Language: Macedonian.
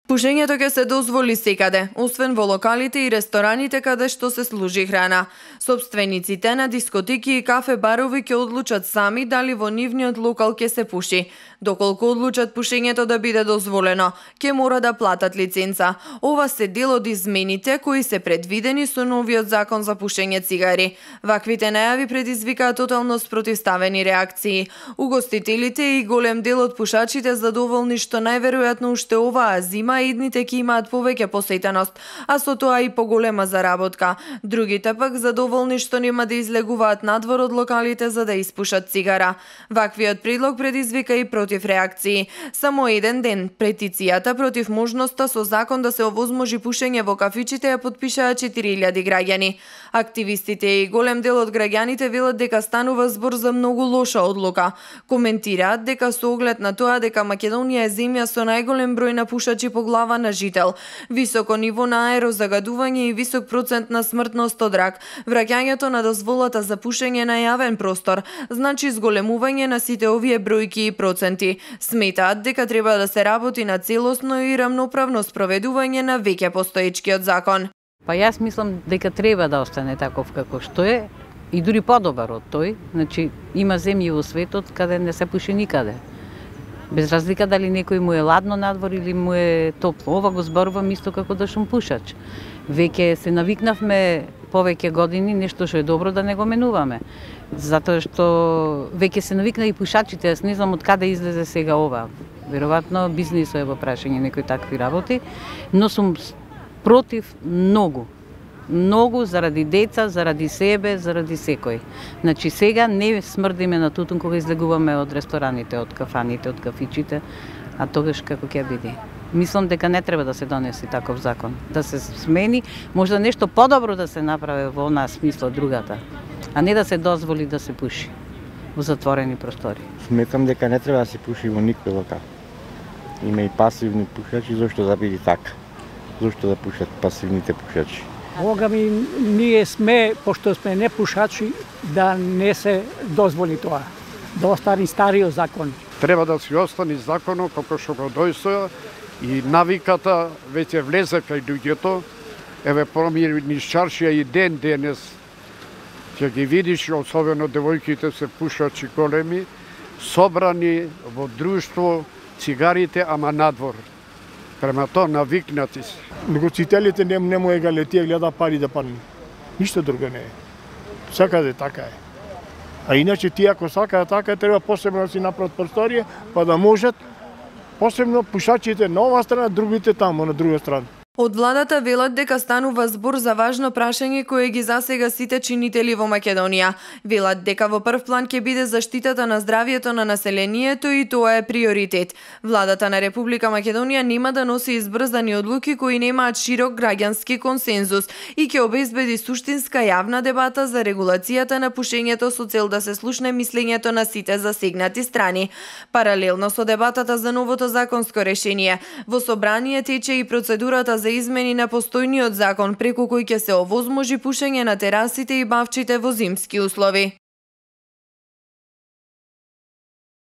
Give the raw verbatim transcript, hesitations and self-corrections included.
Пушењето ќе се дозволи секаде, освен во локалите и рестораните каде што се служи храна. Сопствениците на дискотеки и кафе-барови ќе одлучат сами дали во нивниот локал ќе се пуши. Доколку одлучат пушењето да биде дозволено, ќе мора да платат лиценца. Ова се дел од измените кои се предвидени со новиот закон за пушење цигари. Ваквите најави предизвикаа тотално спротивставени реакции. Угостителите и голем дел од пушачите задоволни што најверојатно уште оваа зима идните ќе имаат повеќе посетеност, а со тоа и поголема заработка. Другите пак задоволни што нема да излегуваат надвор од локалите за да испушат цигара. Ваквиот предлог предизвика и против реакции. Само еден ден петицијата против можноста со закон да се овозможи пушење во кафичите ја потпишаа четири илјади граѓани. Активистите и голем дел од граѓаните велат дека станува збор за многу лоша одлука. Коментираат дека со оглед на тоа дека Македонија е земја со најголем број на пушачи по глава на жител, високо ниво на аерозагадување и висок процент на смртност од рак, враќањето на дозволата за пушење на јавен простор значи зголемување на сите овие бројки и проценти. Сметаат дека треба да се работи на целосно и рамноправно спроведување на веќе постоечкиот закон. Па јас мислам дека треба да остане таков како што е и дури подобар од тој. Значи има земји во светот каде не се пуши никаде. Без разлика дали некој му е ладно надвор или му е топло. Ова го зборувам исто како да шум пушач. Веќе се навикнавме повеќе години нешто што е добро да не го менуваме. Затоа што веќе се навикна и пушачите, јас не знам од каде излезе сега ова. Веројатно бизнисот е во прашање некои такви работи, но сум против многу. Многу заради деца, заради себе, заради секој. Значи сега не смрдиме на тутун кога излегуваме од рестораните, од кафаните, од кафичите, а тогаш како ќе биде. Мислам дека не треба да се донесе таков закон, да се смени, можда нешто подобро да се направи во онаа смисла другата, а не да се дозволи да се пуши во затворени простори. Сметам дека не треба да се пуши во никој локал. Има и пасивни пушачи, зошто да биде така? Зошто да пушат пасивните пушачи? Бога ми, ние сме, пошто сме не пушачи, да не се дозволи тоа. Да остани стариот закон. Треба да си остани законот како што го дојсоја и навиката веќе влезе кај луѓето. Еве промени чаршија и ден денес ќе ги видиш, особено девојките се пушачи големи, собрани во друштво, цигарите, ама надвор. Према тоа навикнати се. Угостителите не, не му егале, тие гледа пари да падне. Ништо друго не е. Секаде така е. А иначе тие ако сакаат така, треба посебно да си направат просторија, па да можат посебно пушачите на оваа страна, другите тамо на друга страна. Од владата велат дека станува збор за важно прашање кое ги засега сите чинители во Македонија. Велат дека во прв план ќе биде заштитата на здравјето на населението и тоа е приоритет. Владата на Република Македонија нема да носи избрзани одлуки кои немаат широк граѓански консензус и ќе обезбеди суштинска јавна дебата за регулацијата на пушењето со цел да се слушне мислењето на сите засегнати страни. Паралелно со дебатата за новото законско решение, во собрание тече и процедурата за измени на постојниот закон преку кој ќе се овозможи пушење на терасите и бавчите во зимски услови.